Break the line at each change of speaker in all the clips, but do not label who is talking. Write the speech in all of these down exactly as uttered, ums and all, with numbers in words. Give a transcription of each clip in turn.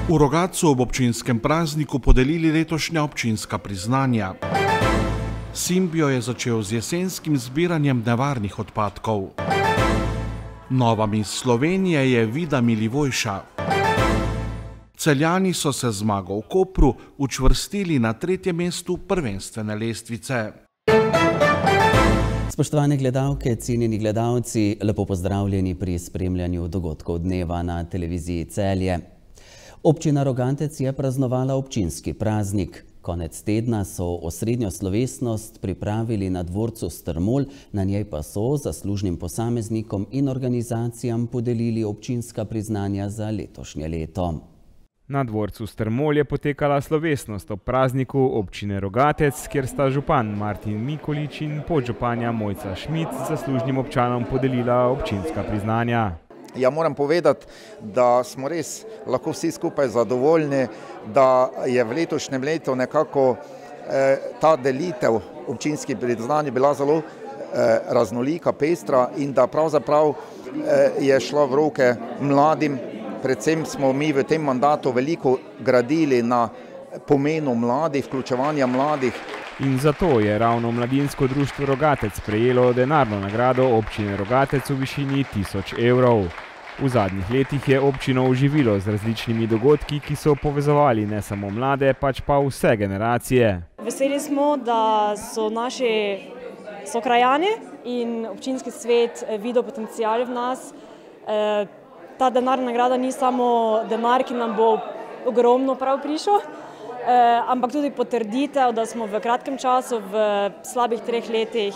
V Rogatcu ob občinskem prazniku podelili letošnja občinska priznanja. Simbio je začel z jesenskim zbiranjem nevarnih odpadkov. Nova mis Slovenije je Vida Milivojša. Celjani so se zmago v Kopru učvrstili na tretje mestu prvenstvene lestvice.
Spoštovane gledalke, cenjeni gledalci, lepo pozdravljeni pri spremljanju dogodkov dneva na televiziji Celje. Občina Rogatec je praznovala občinski praznik. Konec tedna so osrednjo slovesnost pripravili na dvorcu Strmol, na njej pa so zaslužnim posameznikom in organizacijam podelili občinska priznanja za letošnje leto.
Na dvorcu Strmol je potekala slovesnost ob prazniku občine Rogatec, kjer sta župan Martin Mikolič in podžupanja Mojca Šmit zaslužnim občanom podelila občinska priznanja.
Ja, moram povedati, da smo res lahko vsi skupaj zadovoljni, da je v letošnjem letu nekako eh, ta delitev občinskih priznanj bila zelo eh, raznolika, pestra in da pravzaprav eh, je šla v roke mladim. Predvsem smo mi v tem mandatu veliko gradili na pomenu mladih, vključevanja mladih.
In zato je ravno Mladinsko društvo Rogatec prejelo denarno nagrado občine Rogatec v višini tisoč evrov. V zadnjih letih je občino oživilo z različnimi dogodki, ki so povezovali ne samo mlade, pač pa vse generacije.
Veseli smo, da so naši sokrajani in občinski svet videl potencial v nas. Ta denarna nagrada ni samo denar, ki nam bo ogromno prav prišel, ampak tudi potrditev, da smo v kratkem času, v slabih treh letih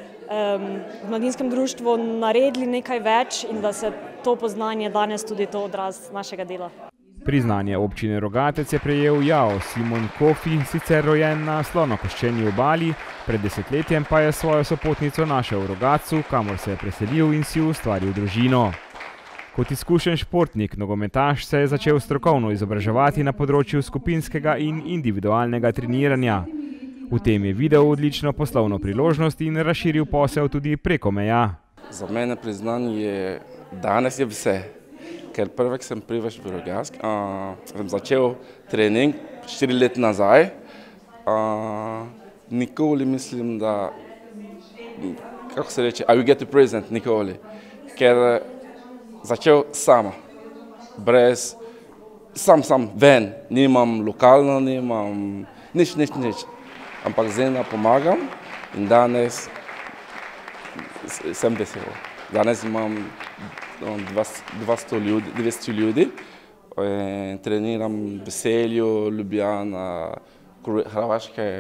v Mladinskem društvu naredili nekaj več in da se to poznanje danes tudi to odraz našega dela.
Priznanje občine Rogatec je prejel Jao Simon Kofi, sicer rojen na Slonokoščeni obali, pred desetletjem pa je svojo sopotnico našel v Rogatcu, kamor se je preselil in si ustvaril družino. Kot izkušen športnik, nogometaš se je začel strokovno izobraževati na področju skupinskega in individualnega treniranja. V tem je videl odlično poslovno priložnost in razširil posel tudi preko meja.
Za mene priznanje danes je vse, ker prvek sem prišel v Rogatsk, sem začel trening štiri leta nazaj. A, nikoli mislim, da, kako se reče, I will get to present, nikoli, ker začel sama, brez, sam, sam, ven, nimam lokalno, nimam nič, nič, nič, ampak zdaj pomagam in danes sem vesel. Danes imam dvesto ljudi, dvesto ljudi, treniram v Celju, Ljubljana, Hrvaške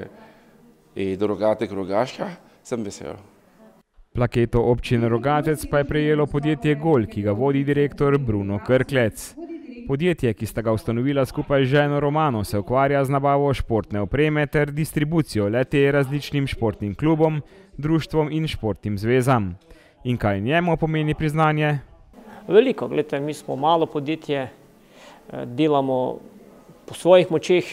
in Rogatec, Rogaška, sem vesel.
Plaketo občine Rogatec pa je prejelo podjetje Gol, ki ga vodi direktor Bruno Krklec. Podjetje, ki sta ga ustanovila skupaj z ženo Romano, se ukvarja z nabavo športne opreme ter distribucijo le-te različnim športnim klubom, društvom in športnim zvezam. In kaj njemu pomeni priznanje?
Veliko, gledajte, mi smo malo podjetje, delamo po svojih močeh.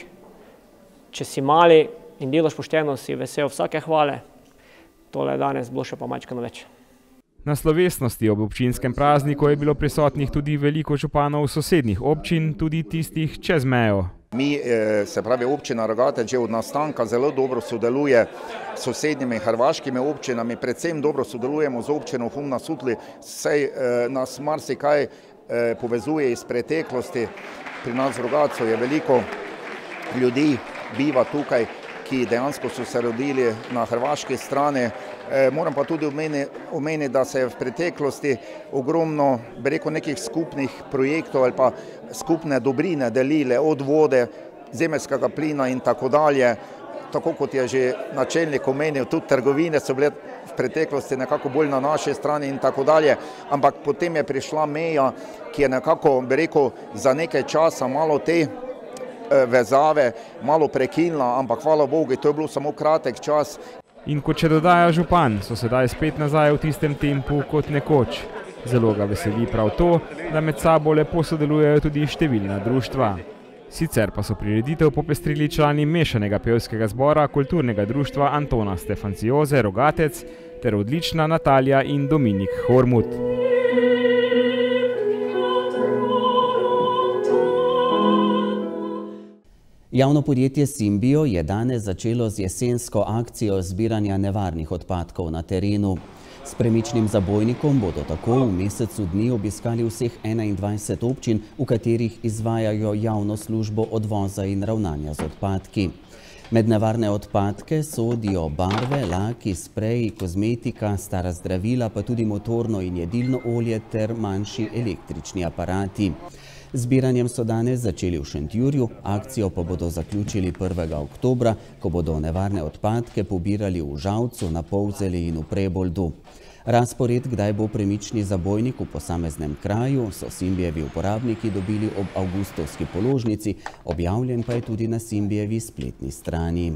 Če si mali in delaš pošteno, si vesel vsake hvale. Tole danes bilo še pa majčkano več.
Na slovesnosti ob občinskem prazniku je bilo prisotnih tudi veliko županov sosednjih občin, tudi tistih čez mejo.
Mi, se pravi občina Rogatec, že od nastanka zelo dobro sodeluje s sosednjimi hrvaškimi občinami, predvsem dobro sodelujemo z občino Hum na Sutli, saj nas marsikaj povezuje iz preteklosti. Pri nas v Rogatcu je veliko ljudi, biva tukaj, ki dejansko so se rodili na hrvaški strani. Moram pa tudi omeniti, da se je v preteklosti ogromno, bi rekel, nekih skupnih projektov ali pa skupne dobrine delile, od vode, zemeljskega plina in tako dalje. Tako kot je že načelnik omenil, tudi trgovine so bile v preteklosti nekako bolj na naši strani in tako dalje. Ampak potem je prišla meja, ki je nekako, bi rekel, za nekaj časa malo te vezave malo prekinila, ampak hvala Bogu, to je bilo samo kratek čas.
In kot še dodaja župan, so sedaj spet nazaj v tistem tempu kot nekoč. Zelo ga veseli prav to, da med sabo lepo sodelujejo tudi številna društva. Sicer pa so prireditev popestrili člani mešanega pevskega zbora kulturnega društva Antona Stefancioze Rogatec ter odlična Natalija in Dominik Hormut.
Javno podjetje Simbio je danes začelo z jesensko akcijo zbiranja nevarnih odpadkov na terenu. S premičnim zabojnikom bodo tako v mesecu dni obiskali vseh enaindvajset občin, v katerih izvajajo javno službo odvoza in ravnanja z odpadki. Med nevarne odpadke sodijo barve, laki, spreji, kozmetika, stara zdravila, pa tudi motorno in jedilno olje ter manjši električni aparati. Zbiranjem so danes začeli v Šentjurju, akcijo pa bodo zaključili prvega oktobra, ko bodo nevarne odpadke pobirali v Žalcu, na Polzeli in v Preboldu. Razpored, kdaj bo premični zabojnik v posameznem kraju, so Simbijevi uporabniki dobili ob avgustovski položnici, objavljen pa je tudi na Simbijevi spletni strani.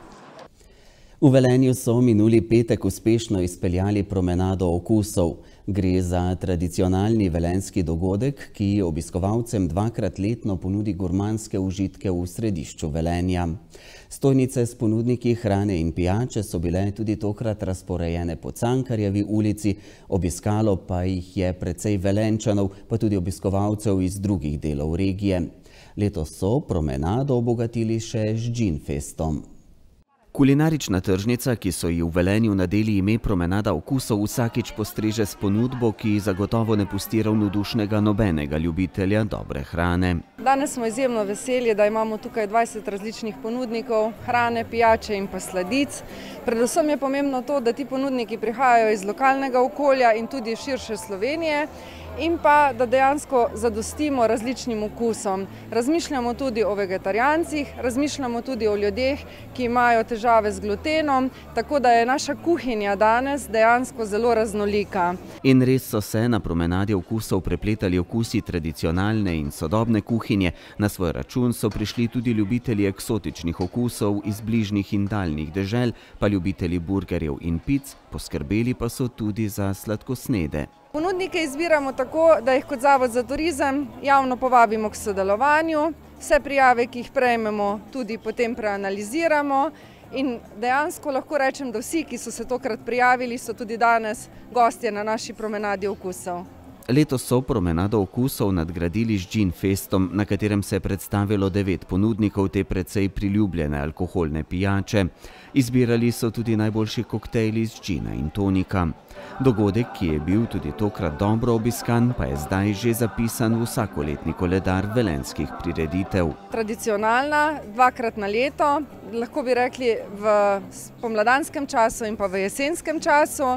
V Velenju so minuli petek uspešno izpeljali promenado okusov. Gre za tradicionalni velenjski dogodek, ki obiskovalcem dvakrat letno ponudi gurmanske užitke v središču Velenja. Stojnice s ponudniki hrane in pijače so bile tudi tokrat razporejene po Cankarjevi ulici, obiskalo pa jih je precej Velenjčanov, pa tudi obiskovalcev iz drugih delov regije. Letos so promenado obogatili še z Džinfestom. Kulinarična tržnica, ki so ji v Velenju nadeli ime Promenada okusov, vsakič postreže s ponudbo, ki zagotovo ne pusti ravnodušnega nobenega ljubitelja dobre hrane.
Danes smo izjemno veseli, da imamo tukaj dvajset različnih ponudnikov hrane, pijače in pa sladic. Predvsem je pomembno to, da ti ponudniki prihajajo iz lokalnega okolja in tudi širše Slovenije, in pa da dejansko zadostimo različnim okusom. Razmišljamo tudi o vegetarijancih, razmišljamo tudi o ljudeh, ki imajo težave z glutenom, tako da je naša kuhinja danes dejansko zelo raznolika.
In res so se na promenadi okusov prepletali okusi tradicionalne in sodobne kuhinje. Na svoj račun so prišli tudi ljubitelji eksotičnih okusov iz bližnjih in daljnih dežel, pa ljubitelji burgerjev in pic, poskrbeli pa so tudi za sladkosnede.
Ponudnike izbiramo tako, da jih kot Zavod za turizem javno povabimo k sodelovanju. Vse prijave, ki jih prejmemo, tudi potem preanaliziramo in dejansko lahko rečem, da vsi, ki so se tokrat prijavili, so tudi danes gostje na naši promenadi okusov.
Letos so promenado okusov nadgradili z Džinfestom, na katerem se je predstavilo devet ponudnikov te precej priljubljene alkoholne pijače. Izbirali so tudi najboljši koktejli iz džina in tonika. Dogodek, ki je bil tudi tokrat dobro obiskan, pa je zdaj že zapisan v vsakoletni koledar velenjskih prireditev.
Tradicionalna, dvakrat na leto, lahko bi rekli v pomladanskem času in pa v jesenskem času.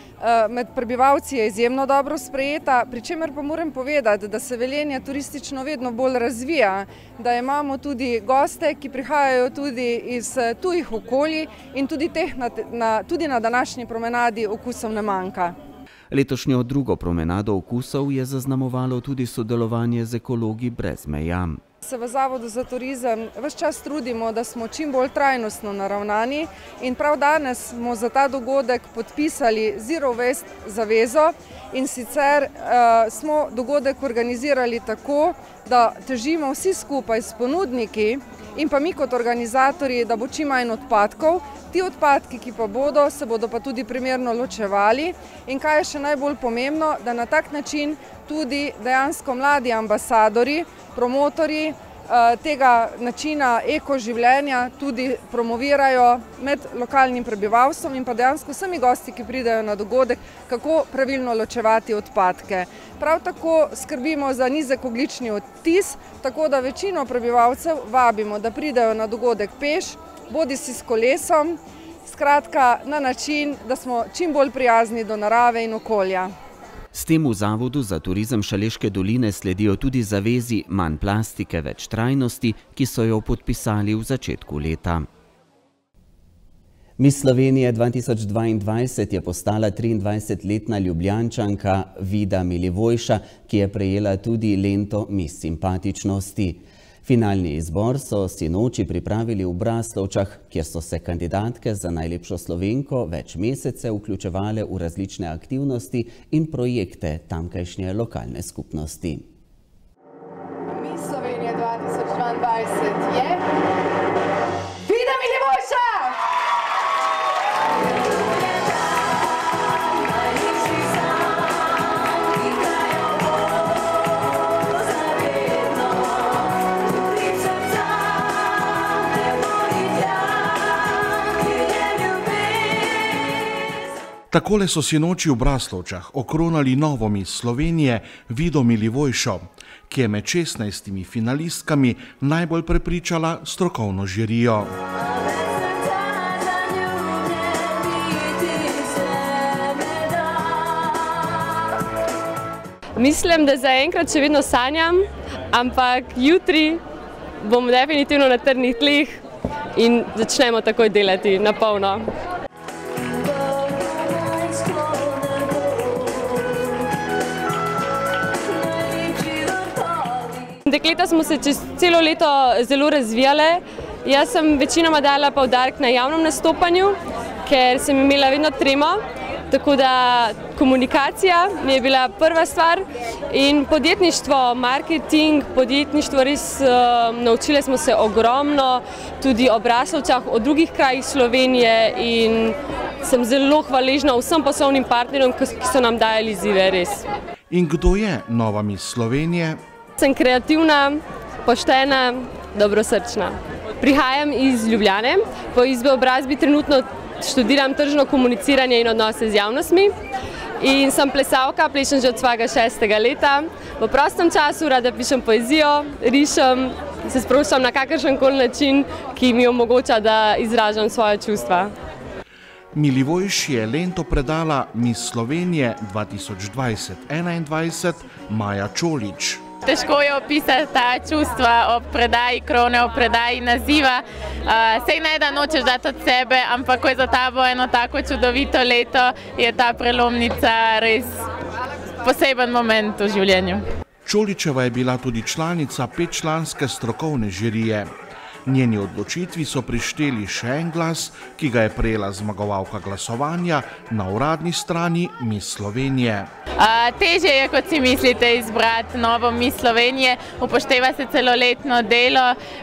Med prebivalci je izjemno dobro sprejeta, pri čemer pa moram povedati, da se Velenje turistično vedno bolj razvija, da imamo tudi goste, ki prihajajo tudi iz tujih okolij in tudi teh na, na, tudi na današnji promenadi okusov ne manjka.
Letošnjo drugo promenado okusov je zaznamovalo tudi sodelovanje z Ekologi brez meja.
Se v Zavodu za turizem ves čas trudimo, da smo čim bolj trajnostno naravnani in prav danes smo za ta dogodek podpisali Zero Waste zavezo in sicer uh, smo dogodek organizirali tako, da težimo vsi skupaj s ponudniki in pa mi kot organizatorji, da bo čim manj odpadkov. Ti odpadki, ki pa bodo, se bodo pa tudi primerno ločevali in kaj je še najbolj pomembno, da na tak način tudi dejansko mladi ambasadori, promotorji tega načina ekoživljenja tudi promovirajo med lokalnim prebivalstvom in pa dejansko vsemi gosti, ki pridejo na dogodek, kako pravilno ločevati odpadke. Prav tako skrbimo za nizek ogljični odtis, tako da večino prebivalcev vabimo, da pridejo na dogodek peš, bodisi s kolesom, skratka na način, da smo čim bolj prijazni do narave in okolja.
S tem v Zavodu za turizem Šaleške doline sledijo tudi zavezi Manj plastike, več trajnosti, ki so jo podpisali v začetku leta. Miss Slovenije dva tisoč dvaindvajset je postala triindvajsetletna Ljubljančanka Vida Milivojša, ki je prejela tudi lento Miss simpatičnosti. Finalni izbor so sinoči pripravili v Braslovčah, kjer so se kandidatke za najlepšo Slovenko več mesecev vključevale v različne aktivnosti in projekte tamkajšnje lokalne skupnosti.
Miss Slovenije dva tisoč dvaindvajset je Vida Milivojša!
Takole so si noči v Braslovčah okronali novo mis Slovenije Vido Milivojšo, ki je med šestnajstimi finalistkami najbolj prepričala strokovno žirijo.
Mislim, da zaenkrat še vedno sanjam, ampak jutri bom definitivno na trdnih tleh in začnemo takoj delati na polno. Dekleta smo se čez celo leto zelo razvijale. Jaz sem večinoma dala poudarek na javnem nastopanju, ker sem imela vedno tremo. Tako da komunikacija mi je bila prva stvar in podjetništvo, marketing, podjetništvo res uh, naučile smo se ogromno, tudi o Braslovčah, o drugih krajih Slovenije in sem zelo hvaležna vsem poslovnim partnerjem, ki so nam dajali izzive res.
In kdo je nova mis Slovenije?
Sem kreativna, poštena, dobrosrčna. Prihajam iz Ljubljane, po izobrazbi trenutno študiram tržno komuniciranje in odnose z javnostmi in sem plesalka, plešem že od svojega šestega leta. V prostem času rada pišem poezijo, rišem, se sproščam na kakršenkoli način, ki mi omogoča, da izražam svoje čustva.
Milivojši je lento predala mis Slovenije dva tisoč dvajset enaindvajset Maja Čolič.
Težko je opisati ta čustva ob predaji krone, ob predaji naziva. Sej ne, da nočeš dati od sebe, ampak ko je za tabo eno tako čudovito leto, je ta prelomnica res poseben moment v življenju.
Čoličeva je bila tudi članica petčlanske strokovne žirije. Njeni odločitvi so prišteli še en glas, ki ga je prejela zmagovalka glasovanja na uradni strani mis Slovenije.
Težje je, kot si mislite, izbrati novo mis Slovenije, upošteva se celoletno delo,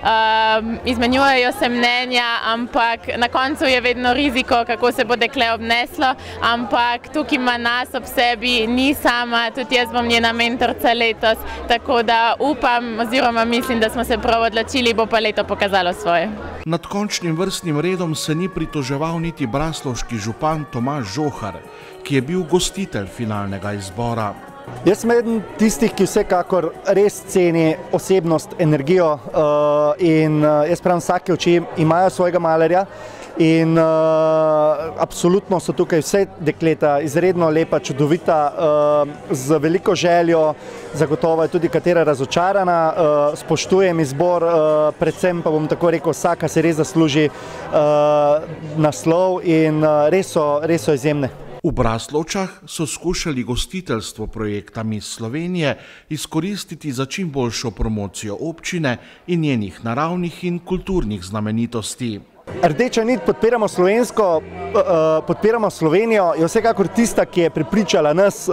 izmenjujejo se mnenja, ampak na koncu je vedno riziko, kako se bo dekle obneslo, ampak tukaj ima nas ob sebi, ni sama, tudi jaz bom njena mentorca letos, tako da upam oziroma mislim, da smo se prav odločili, bo pa leto pokazalo svoje.
Nad končnim vrstnim redom se ni pritoževal niti braslovški župan Tomaž Žohar, ki je bil gostitelj finalnega izbora.
Jaz sem eden tistih, ki vsekakor res ceni osebnost, energijo in jaz pravim, vsake oči imajo svojega malerja in absolutno so tukaj vse dekleta izredno lepa, čudovita, z veliko željo, zagotovo je tudi katera razočarana, spoštujem izbor, predvsem pa bom tako rekel, vsaka se res zasluži naslov in res so, res so izjemne.
V Braslovčah so skušali gostiteljstvo projekta mis Slovenije izkoristiti za čim boljšo promocijo občine in njenih naravnih in kulturnih znamenitosti.
Rdeča nit podpiramo slovensko, podpiramo Slovenijo, je vsekakor tista, ki je prepričala nas,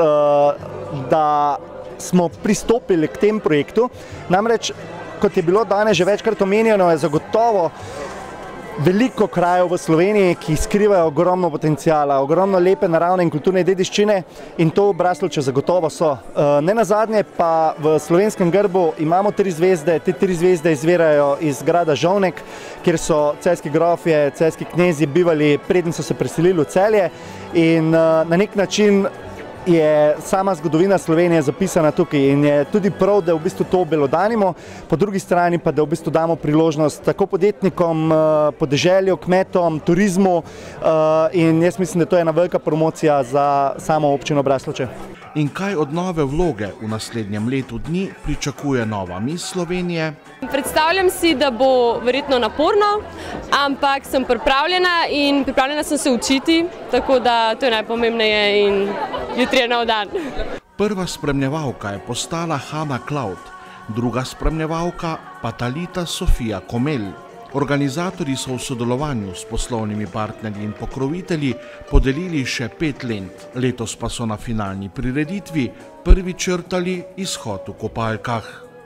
da smo pristopili k tem projektu. Namreč, kot je bilo danes že večkrat omenjeno, je zagotovo veliko krajev v Sloveniji, ki skrivajo ogromno potencijala, ogromno lepe naravne in kulturne dediščine in to v Braslovče zagotovo so. Ne nazadnje pa v slovenskem grbu imamo tri zvezde, te tri zvezde izvirajo iz grada Žovnek, kjer so celjski grofje, celjski knezi bivali, preden so se preselili v Celje in na nek način je sama zgodovina Slovenije zapisana tukaj in je tudi prav, da v bistvu to obelodanimo, po drugi strani pa, da v bistvu damo priložnost tako podjetnikom, podeželju, kmetom, turizmu in jaz mislim, da to je ena velika promocija za samo občino Braslovče.
In kaj od nove vloge v naslednjem letu dni pričakuje nova mis Slovenije?
Predstavljam si, da bo verjetno naporno, ampak sem pripravljena in pripravljena sem se učiti, tako da to je najpomembneje in jutri je nov dan.
Prva spremljevalka je postala Hanna Klaud, druga spremljevalka pa Talita Sofija Komelj. Organizatorji so v sodelovanju s poslovnimi partnerji in pokrovitelji podelili še pet lent. Letos pa so na finalni prireditvi prvi črtali izhod v kopalkah.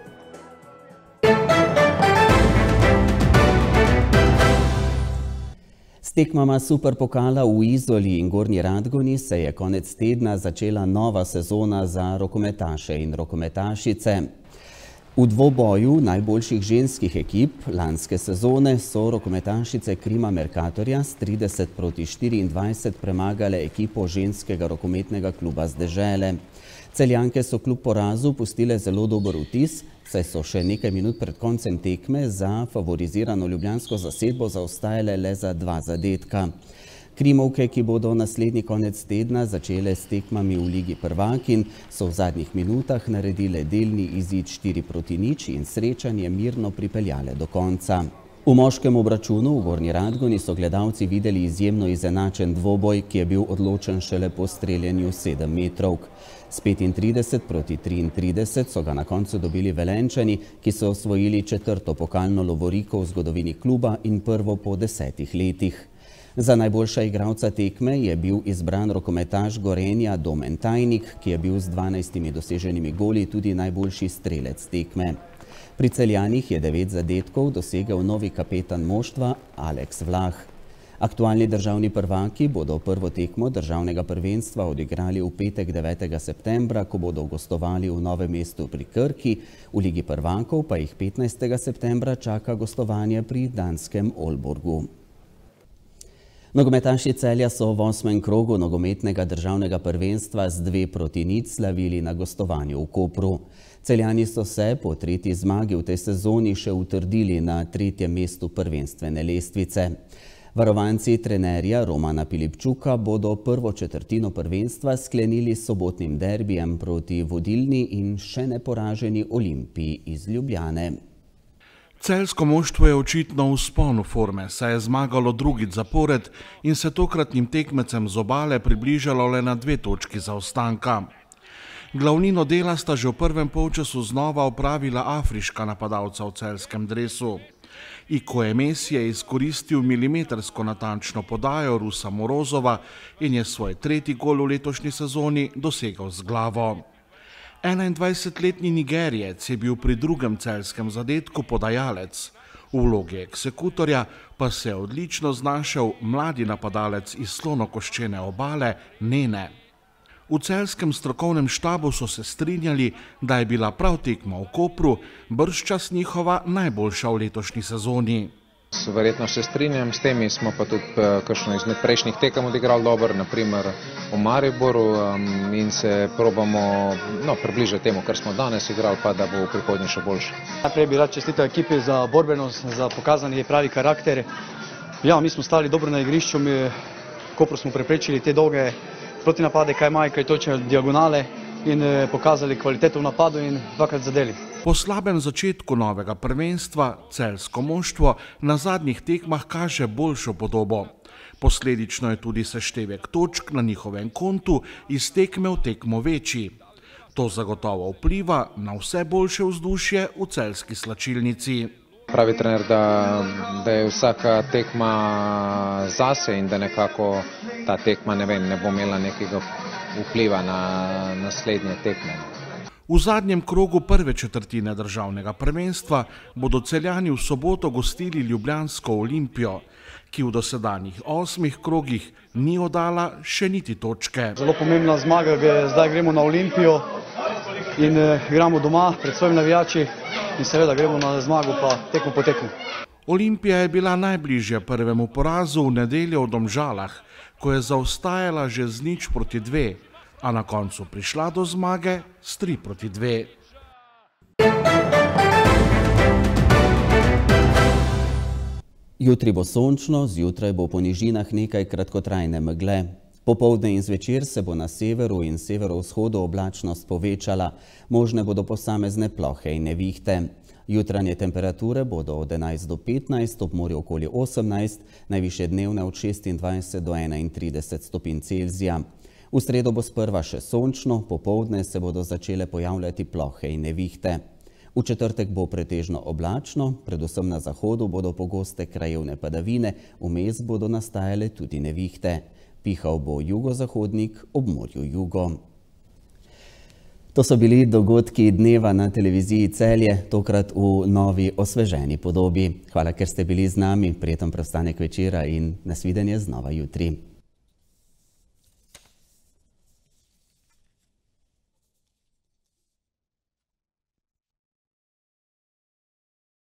S tekmama Superpokala v Izoli in Gornji Radgoni se je konec tedna začela nova sezona za rokometaše in rokometašice. V dvoboju najboljših ženskih ekip lanske sezone so rokometašice Krima Mercatorja s trideset proti štiriindvajset premagale ekipo ženskega rokometnega kluba z dežele. Celjanke so kljub porazu pustile zelo dober vtis, saj so še nekaj minut pred koncem tekme za favorizirano ljubljansko zasedbo zaostajale le za dva zadetka. Krimovke, ki bodo naslednji konec tedna začele s tekmami v Ligi prvakinj, so v zadnjih minutah naredile delni izid štiri proti nič in srečanje mirno pripeljale do konca. V moškem obračunu v Gornji Radgoni so gledalci videli izjemno izenačen dvoboj, ki je bil odločen šele po streljanju sedem metrovk. S petintrideset proti triintrideset so ga na koncu dobili Velenjčani, ki so osvojili četrto pokalno lovoriko v zgodovini kluba in prvo po desetih letih. Za najboljša igralca tekme je bil izbran rokometaš Gorenja Domen Tajnik, ki je bil z dvanajstimi doseženimi goli tudi najboljši strelec tekme. Pri Celjanih je devet zadetkov dosegel novi kapetan moštva Aleks Vlah. Aktualni državni prvaki bodo prvo tekmo državnega prvenstva odigrali v petek devetega septembra, ko bodo gostovali v Novem mestu pri Krki, v Ligi prvakov pa jih petnajstega septembra čaka gostovanje pri danskem Aalborgu. Nogometaši Celja so v osmem krogu nogometnega državnega prvenstva z dve proti nič slavili na gostovanju v Kopru. Celjani so se po tretji zmagi v tej sezoni še utrdili na tretjem mestu prvenstvene lestvice. Varovanci trenerja Romana Pilipčuka bodo prvo četrtino prvenstva sklenili s sobotnim derbijem proti vodilni in še neporaženi Olimpiji iz Ljubljane.
Celjsko moštvo je očitno v vzponu forme, saj je zmagalo drugič zapored in se tokratnim tekmecem z Obale približalo le na dve točki zaostanka. Glavnino dela sta že v prvem polčasu znova opravila afriška napadalca v celjskem dresu. Iko Emes je izkoristil milimetrsko natančno podajo Rusa Morozova in je svoj tretji gol v letošnji sezoni dosegel z glavo. enaindvajsetletni Nigerijec je bil pri drugem celjskem zadetku podajalec. V vlogi eksekutorja pa se je odlično znašel mladi napadalec iz slonokoščene Obale Nene. V celjskem strokovnem štabu so se strinjali, da je bila prav tekma v Kopru bržčas njihova najboljša v letošnji sezoni.
Verjetno se strinjam s temi, smo pa tudi kakšno izmed prejšnjih tekem odigrali dobro, naprimer v Mariboru, in se probamo no, približati temu, kar smo danes igrali, pa da bo v prihodnje še boljše.
Najprej bi rad čestital ekipi za borbenost, za pokazani pravi karakter. Ja, mi smo stali dobro na igrišču, mi Kopru smo preprečili te dolge protinapade, kaj maj, kaj točne diagonale in pokazali kvaliteto v napadu in dvakrat zadeli.
Po slabem začetku novega prvenstva celjsko moštvo na zadnjih tekmah kaže boljšo podobo. Posledično je tudi seštevek točk na njihovem kontu iz tekme v tekmo večji. To zagotovo vpliva na vse boljše vzdušje v celjski slačilnici.
Pravi trener, da, da je vsaka tekma zase in da nekako ta tekma ne, vem, ne bo imela nekega vpliva na naslednje tekme.
V zadnjem krogu prve četrtine državnega prvenstva bodo Celjani v soboto gostili ljubljansko Olimpijo, ki v dosedanjih osmih krogih ni oddala še niti točke.
Zelo pomembna zmaga, zdaj gremo na Olimpijo in igramo doma pred svojimi navijači in seveda gremo na zmago pa tekmo po tekmo.
Olimpija je bila najbližja prvemu porazu v nedeljo v Domžalah, ko je zaostajala že z nič proti dve, a na koncu prišla do zmage s tri proti dve.
Jutri bo sončno, zjutraj bo po nižinah nekaj kratkotrajne megle. Popoldne in zvečer se bo na severu in severovzhodu oblačnost povečala, možne bodo posamezne plohe in nevihte. Jutranje temperature bodo od enajst do petnajst, ob morju okoli osemnajst, najvišje dnevne od šestindvajset do enaintrideset stopinj Celzija. V sredo bo sprva še sončno, popoldne se bodo začele pojavljati plohe in nevihte. V četrtek bo pretežno oblačno, predvsem na zahodu bodo pogoste krajevne padavine, vmes bodo nastajale tudi nevihte. Pihal bo jugozahodnik, ob morju jugo. To so bili dogodki dneva na televiziji Celje, tokrat v novi osveženi podobi. Hvala, ker ste bili z nami, prijeten preostanek večera in nasvidenje znova jutri.